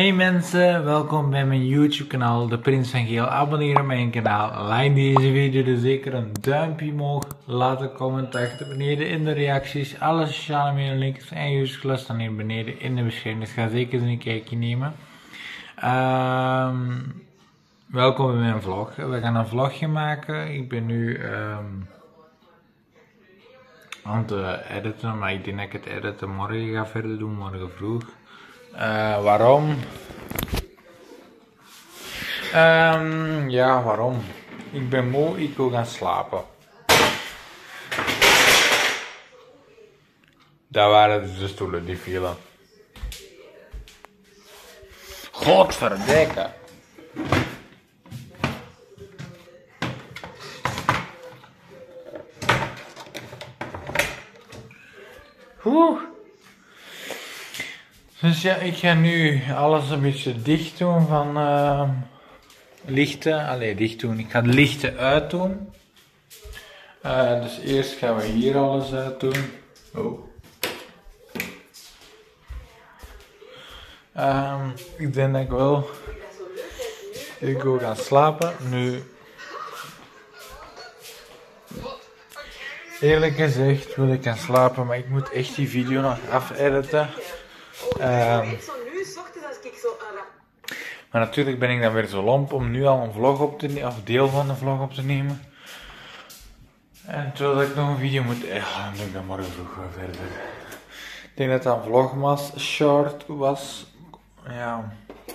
Hey mensen, welkom bij mijn YouTube kanaal, de Prins van Geel. Abonneer op mijn kanaal, like deze video, dus zeker een duimpje omhoog, laat een comment achter beneden in de reacties. Alle sociale media links en usersklas staan hier beneden in de beschrijving, dus ga zeker eens een kijkje nemen. Welkom bij mijn vlog. We gaan een vlogje maken. Ik ben nu aan het editen, maar ik denk dat ik het editen morgen ga verder doen, morgen vroeg. Waarom? Ja, waarom? Ik ben moe, ik wil gaan slapen. Daar waren dus de stoelen die vielen. Godverdikke. Dus ja, ik ga nu alles een beetje dicht doen van lichten. Allee, dicht doen. Ik ga de lichten uitdoen. Dus eerst gaan we hier alles uitdoen. Oh. Ik denk dat ik wil gaan slapen. Nu, eerlijk gezegd wil ik gaan slapen, maar ik moet echt die video nog afediten. Maar natuurlijk ben ik dan weer zo lomp om nu al een vlog op te nemen, of deel van de vlog op te nemen. En terwijl ik nog een video moet, dan doe ik dat morgen vroeg wel verder. Ik denk dat dat een vlogmas short was. Ja.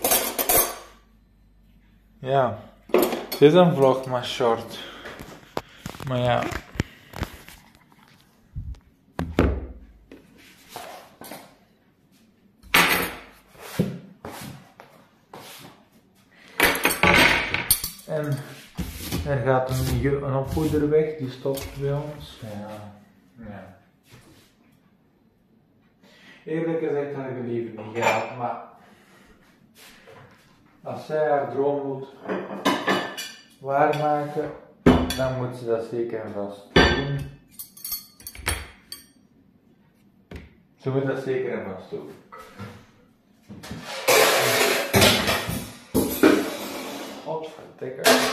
Ja. Dit is een vlogmas short. Maar ja. En er gaat een opvoeder weg, die stopt bij ons. Ja. Eerlijk gezegd had ik het liever niet gehad, maar als zij haar droom moet waarmaken, dan moet ze dat zeker en vast doen. Ze moet dat zeker en vast doen. Godverdikke.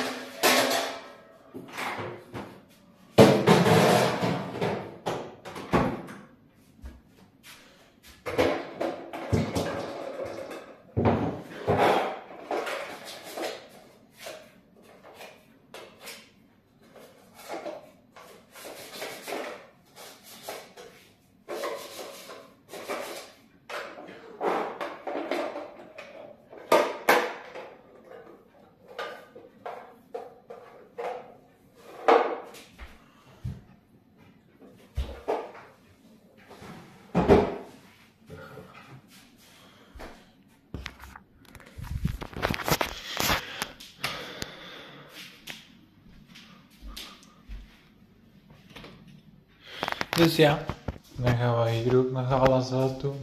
Dus ja, dan gaan we hier ook nog alles uit doen.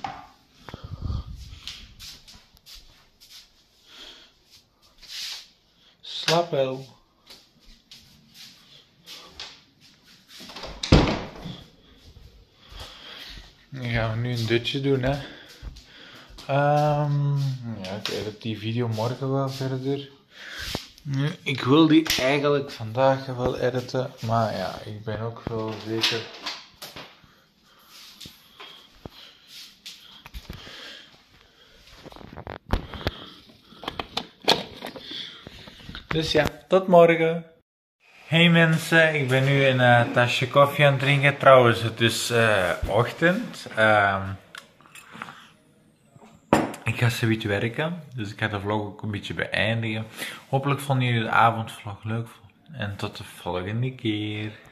Slaap wel. Dan gaan we nu een dutje doen, hè. Ja, ik edit die video morgen wel verder. Ik wil die eigenlijk vandaag wel editen, maar ja, ik ben ook wel zeker. Dus ja, tot morgen. Hey mensen, ik ben nu een tasje koffie aan het drinken. Trouwens, het is ochtend. Ik ga zoiets werken, dus ik ga de vlog ook een beetje beëindigen. Hopelijk vonden jullie de avondvlog leuk en tot de volgende keer.